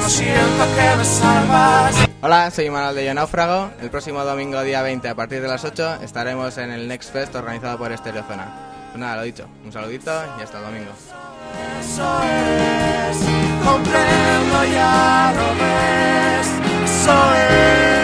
siento que me salvas. Hola, soy Manuel de Yo Náufrago. El próximo domingo, día 20, a partir de las 8, estaremos en el Next Fest organizado por Estereozona. Pues nada, lo dicho, un saludito y hasta el domingo. Eso es, comprendo, ya lo ves. Eso es.